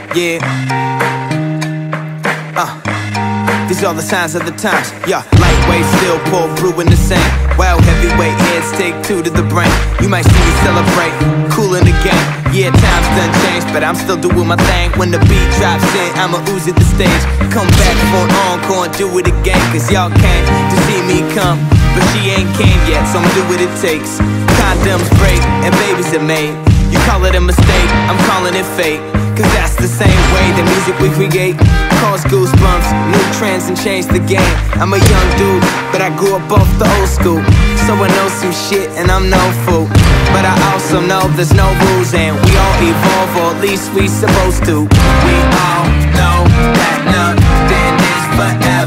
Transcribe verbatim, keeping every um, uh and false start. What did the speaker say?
Yeah. Uh. These are the signs of the times, yeah. Lightweight, still pour brew in the same. Wild heavyweight heads take two to the brain. You might see me celebrate, cool in the game. Yeah, times done changed, but I'm still doing my thing. When the beat drops in, I'ma ooze at the stage. Come back for an encore and do it again. Cause y'all came to see me come, but she ain't came yet, so I'ma do what it takes. Condoms break and babies are made. You call it a mistake, I'm calling it fate. Cause that's the same way the music we create cause goosebumps, new trends and change the game. I'm a young dude, but I grew up off the old school. So I know some shit and I'm no fool. But I also know there's no rules and we all evolve, or at least we supposed to. We all know that nothing is forever.